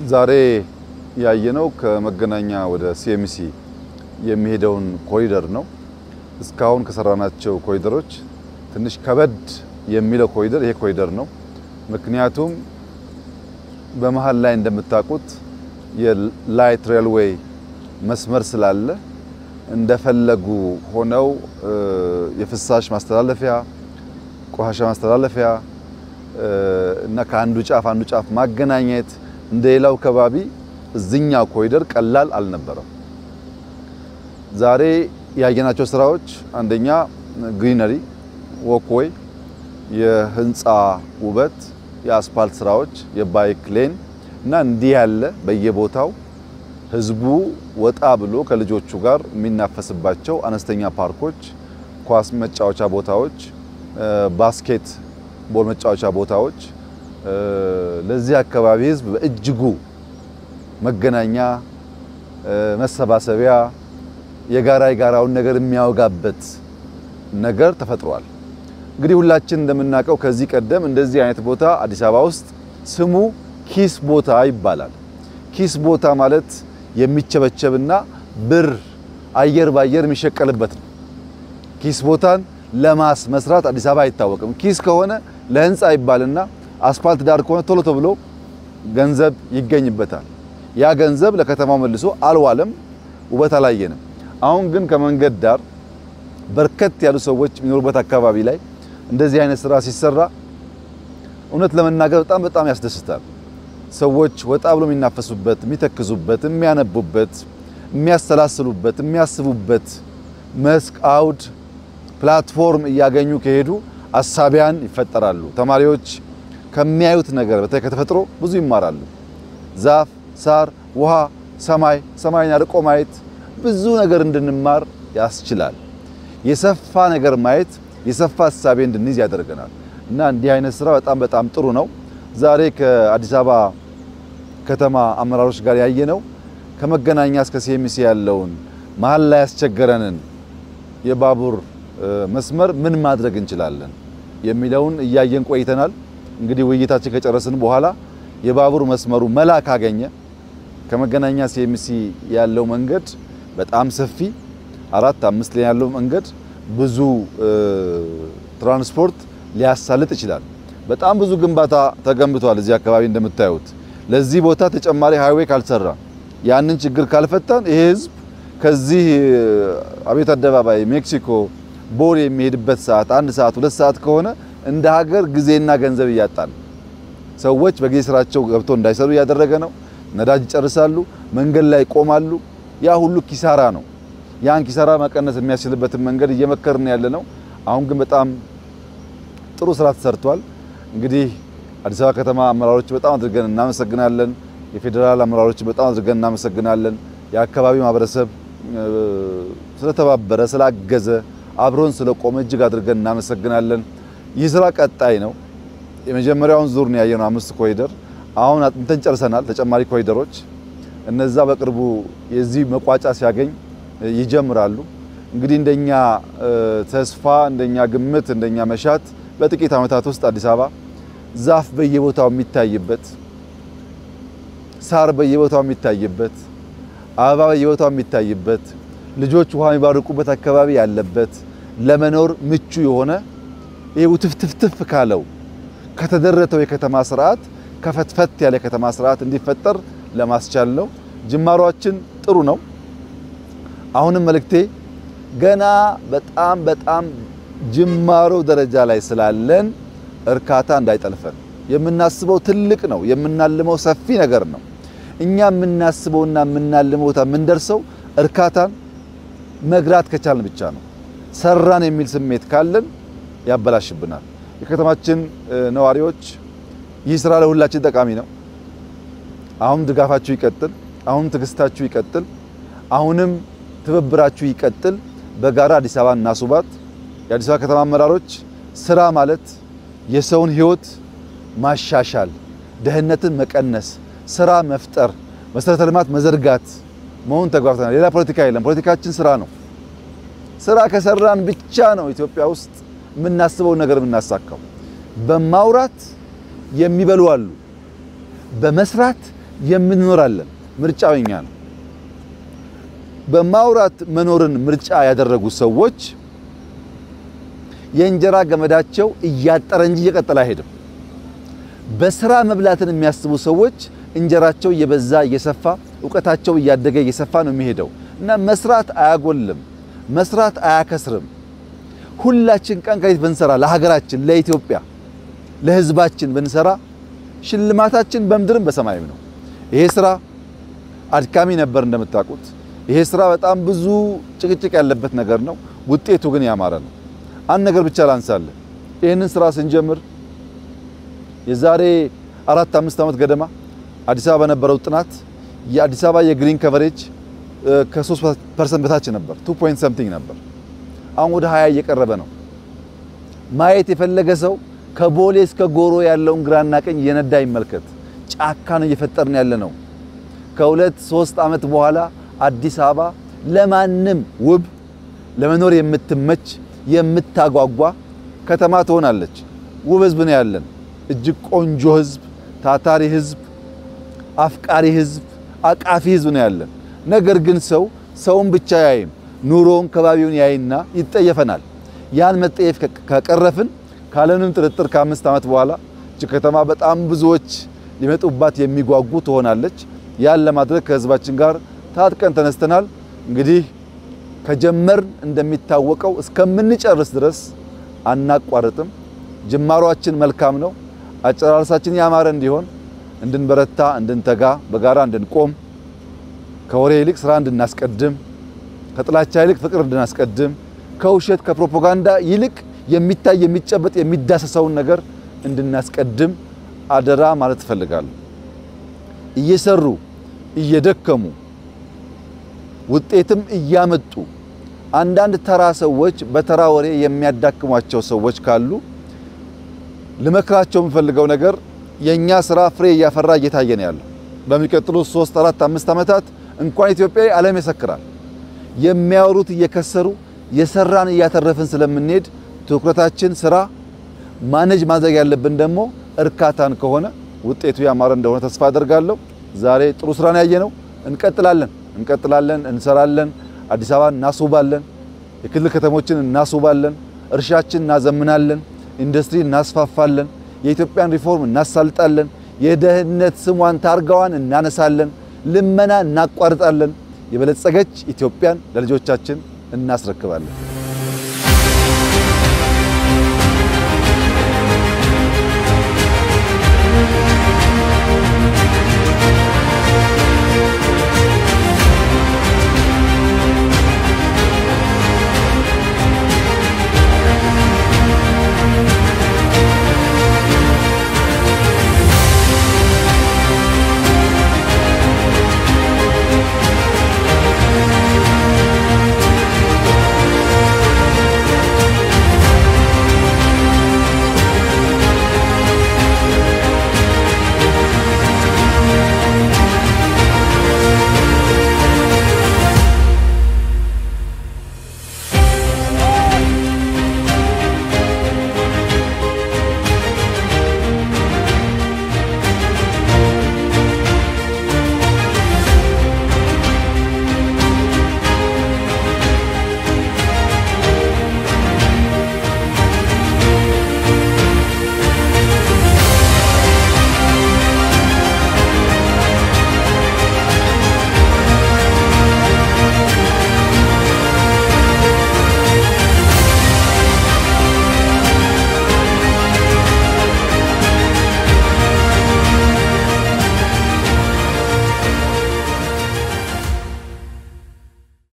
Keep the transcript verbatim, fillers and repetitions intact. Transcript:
ዛሬ ያየነው ከመገናኛ ወደ ሲኤምሲ የሚሄደውን ኮሪደር ነው። እስካሁን ከሰራናቸው ኮሪደሮች ትንሽ ከበድ የሚለው ኮሪደር ይሄ ኮሪደር ነው። ምክንያቱም በመሃል ላይ እንደምታውቁት የላይት ሬልዌይ መስመር ስላለ እንደፈለጉ ሆነው የፍሳሽ ማስተላለፊያ፣ ቆሻሻ ማስተላለፊያ እና ከአንዱ ጫፍ አንዱ ጫፍ ማገናኘት እንደሌላው ከባቢ እዚህኛው ኮሪደር ቀላል አልነበረም። ዛሬ ያየናቸው ስራዎች አንደኛ ግሪነሪ ወክዌይ፣ የህንፃ ውበት፣ የአስፋልት ስራዎች፣ የባይክ ሌን እና እንዲህ ያለ በየቦታው ህዝቡ ወጣ ብሎ ከልጆቹ ጋር የሚናፈስባቸው አነስተኛ ፓርኮች፣ ኳስ መጫወቻ ቦታዎች፣ ባስኬት ቦል መጫወቻ ቦታዎች ለዚህ አካባቢ ህዝብ በእጅጉ መገናኛ መሰባሰቢያ የጋራ የጋራውን ነገር የሚያወጋበት ነገር ተፈጥሯል። እንግዲህ ሁላችን እንደምናውቀው ከዚህ ቀደም እንደዚህ አይነት ቦታ አዲስ አበባ ውስጥ ስሙ ኪስ ቦታ ይባላል። ኪስ ቦታ ማለት የሚቸበቸብና ብር አየር ባየር የሚሸቀልበት ነው። ኪስ ቦታን ለማስ መስራት አዲስ አበባ አይታወቅም። ኪስ ከሆነ ለህንጻ ይባልና አስፋልት ዳር ከሆነ ቶሎ ቶሎ ገንዘብ ይገኝበታል። ያ ገንዘብ ለከተማው መልሶ አልዋለም፣ ውበት አላየንም። አሁን ግን ከመንገድ ዳር በርከት ያሉ ሰዎች የሚኖሩበት አካባቢ ላይ እንደዚህ አይነት ስራ ሲሰራ እውነት ለመናገር በጣም በጣም ያስደስታል። ሰዎች ወጣ ብሎ የሚናፈሱበት፣ የሚተክዙበት፣ የሚያነቡበት፣ የሚያሰላስሉበት፣ የሚያስቡበት መስክ አውድ ፕላትፎርም እያገኙ ከሄዱ አሳቢያን ይፈጠራሉ። ተማሪዎች ከሚያዩት ነገር በተለይ ከተፈጥሮ ብዙ ይማራሉ። ዛፍ፣ ሳር፣ ውሃ፣ ሰማይ ሰማይን አርቆ ማየት ብዙ ነገር እንድንማር ያስችላል። የሰፋ ነገር ማየት የሰፋ ሐሳቤ እንድንይዝ ያደርገናል እና እንዲህ አይነት ስራ በጣም በጣም ጥሩ ነው። ዛሬ ከአዲስ አበባ ከተማ አመራሮች ጋር ያየነው ከመገናኛ እስከ ሲኤምሲ ያለውን መሃል ላይ ያስቸገረንን የባቡር መስመር ምን ማድረግ እንችላለን የሚለውን እያየን ቆይተናል። እንግዲህ ውይይታችን ከጨረስን በኋላ የባቡር መስመሩ መላ ካገኘ ከመገናኛ ሲኤምሲ ያለው መንገድ በጣም ሰፊ አራት አምስት ላይ ያለው መንገድ ብዙ ትራንስፖርት ሊያሳልጥ ይችላል። በጣም ብዙ ግንባታ ተገንብቷል እዚህ አካባቢ እንደምታዩት። ለዚህ ቦታ ተጨማሪ ሃይዌይ ካልሰራ ያንን ችግር ካልፈታን ይሄ ህዝብ ከዚህ አቤት አደባባይ ሜክሲኮ ቦሌ የሚሄድበት ሰዓት አንድ ሰዓት ሁለት ሰዓት ከሆነ እንደ ሀገር ጊዜና ገንዘብ እያጣን ሰዎች በጊዜ ስራቸው ገብቶ እንዳይሰሩ ያደረገ ነው። ነዳጅ ይጨርሳሉ፣ መንገድ ላይ ቆማሉ። ያ ሁሉ ኪሳራ ነው። ያን ኪሳራ መቀነስ የሚያስችልበትን መንገድ እየመከርን ያለ ነው። አሁን ግን በጣም ጥሩ ስራ ተሰርቷል። እንግዲህ አዲስ አበባ ከተማ አመራሮች በጣም አድርገን እናመሰግናለን። የፌደራል አመራሮች በጣም አድርገን እናመሰግናለን። የአካባቢ ማህበረሰብ ስለተባበረ ስላገዘ አብሮን ስለቆመ እጅግ አድርገን እናመሰግናለን። ይህ ስራ ቀጣይ ነው። የመጀመሪያውን ዙር ነው ያየነው አምስት ኮሪደር። አሁን አጥንተን ጨርሰናል። ተጨማሪ ኮሪደሮች እነዛ በቅርቡ የዚህ መቋጫ ሲያገኝ ይጀምራሉ። እንግዲህ እንደኛ ተስፋ እንደኛ ግምት እንደኛ መሻት በጥቂት ዓመታት ውስጥ አዲስ አበባ ዛፍ በየቦታው የሚታይበት፣ ሳር በየቦታው የሚታይበት፣ አበባ በየቦታው የሚታይበት፣ ልጆች ውሃ የሚባርቁበት አካባቢ ያለበት ለመኖር ምቹ የሆነ ይሄው ትፍትፍትፍ ካለው ከተደረተው የከተማ ስርዓት ከፈትፈት ያለ ከተማ ስርዓት እንዲፈጠር ለማስቻል ነው። ጅማሮአችን ጥሩ ነው። አሁንም መልእክቴ ገና በጣም በጣም ጅማሮ ደረጃ ላይ ስላለን እርካታ እንዳይጠልፈን። የምናስበው ትልቅ ነው፣ የምናልመው ሰፊ ነገር ነው። እኛ የምናስበውና የምናልመው የምንደርሰው እርካታን መግራት ከቻልን ብቻ ነው። ሰራን የሚል ስሜት ካለን ያበላሽብናል። የከተማችን ነዋሪዎች ይህ ስራ ለሁላችን ጠቃሚ ነው። አሁን ድጋፋችሁ ይቀጥል፣ አሁን ትግስታችሁ ይቀጥል፣ አሁንም ትብብራችሁ ይቀጥል። በጋራ አዲስ አበባ እናስባት። የአዲስ አበባ ከተማ አመራሮች ስራ ማለት የሰውን ህይወት ማሻሻል፣ ደህንነትን መቀነስ፣ ስራ መፍጠር፣ መሰረተ ልማት መዘርጋት መሆን ተግባብተናል። ሌላ ፖለቲካ የለም። ፖለቲካችን ስራ ነው። ስራ ከሰራን ብቻ ነው ኢትዮጵያ ውስጥ የምናስበው ነገር የምናሳካው። በማውራት የሚበሉ አሉ፣ በመስራት የምንኖራለን ምርጫው የኛ ነው በማውራት መኖርን ምርጫ ያደረጉ ሰዎች የእንጀራ ገመዳቸው እያጠረ እንጂ እየቀጠለ አይሄድም በስራ መብላትን የሚያስቡ ሰዎች እንጀራቸው እየበዛ እየሰፋ ዕውቀታቸው እያደገ እየሰፋ ነው የሚሄደው እና መስራት አያጎልም መስራት አያከስርም ሁላችን ቀን ከሌት ብንሰራ ለሀገራችን ለኢትዮጵያ ለህዝባችን ብንሰራ ሽልማታችን በምድርም በሰማይም ነው ይሄ ስራ አድካሚ ነበር እንደምታውቁት ይሄ ስራ በጣም ብዙ ጭቅጭቅ ያለበት ነገር ነው ውጤቱ ግን ያማረ ነው አንድ ነገር ብቻ ላንሳለን ይሄንን ስራ ስንጀምር የዛሬ አራት አምስት አመት ገደማ አዲስ አበባ ነበረው ጥናት የአዲስ አበባ የግሪን ከቨሬጅ ከ3 ፐርሰንት በታች ነበር two point something ነበር አሁን ወደ ሃያ እየቀረበ ነው ማየት የፈለገ ሰው ከቦሌ እስከ ጎሮ ያለውን ግራና ቀኝ የነዳ ይመልከት ጫካ ነው እየፈጠርን ያለ ነው ከሁለት ሶስት አመት በኋላ አዲስ አበባ ለማንም ውብ ለመኖር የምትመች የምታጓጓ ከተማ ትሆናለች ውብ ህዝብ ነው ያለን እጅግ ቆንጆ ህዝብ ታታሪ ህዝብ አፍቃሪ ህዝብ አቃፊ ህዝብ ነው ያለን ነገር ግን ሰው ሰውን ብቻ ያይም ኑሮን ከባቢውን ያይና ይጠየፈናል ያን መጠየፍ ከቀረፍን ካለንም ጥርጥር ከአምስት አመት በኋላ እቺ ከተማ በጣም ብዙዎች ሊመጡባት የሚጓጉ ትሆናለች ያን ለማድረግ ከህዝባችን ጋር ታጥቀን ተነስተናል እንግዲህ ከጀመር እንደሚታወቀው እስከምንጨርስ ድረስ አናቋርጥም ጅማሮአችን መልካም ነው አጨራረሳችን ያማረ እንዲሆን እንድንበረታ እንድንተጋ በጋራ እንድንቆም ከወሬ ይልቅ ስራ እንድናስቀድም ከጥላቻ ይልቅ ፍቅር እንድናስቀድም ከውሸት ከፕሮፓጋንዳ ይልቅ የሚታይ የሚጨበጥ የሚዳሰሰውን ነገር እንድናስቀድም አደራ ማለት ፈልጋለሁ እየሰሩ እየደከሙ ውጤትም እያመጡ አንዳንድ ተራ ሰዎች በተራ ወሬ የሚያዳክሟቸው ሰዎች ካሉ ለመክራቸው የምፈልገው ነገር የኛ ስራ ፍሬ ያፈራ እየታየ ነው ያለው በሚቀጥሉት ሶስት አራት አምስት አመታት እንኳን ኢትዮጵያ ዓለም ይሰክራል የሚያወሩት እየከሰሩ የሰራን እያተረፍን ስለምንሄድ ትኩረታችን ስራ ማኔጅ ማድረግ ያለብን ደግሞ እርካታን ከሆነ ውጤቱ ያማረ እንደሆነ ተስፋ አደርጋለሁ ዛሬ ጥሩ ስራ ነው ያየነው እንቀጥላለን እንቀጥላለን እንሰራለን አዲስ አበባ እናስውባለን የክልል ከተሞችን እናስውባለን እርሻችን እናዘምናለን ኢንዱስትሪ እናስፋፋለን የኢትዮጵያን ሪፎርም እናሳልጣለን የደህንነት ስሟን ታርጋዋን እናነሳለን ልመና እናቋርጣለን የበለጸገች ኢትዮጵያን ለልጆቻችን እናስረክባለን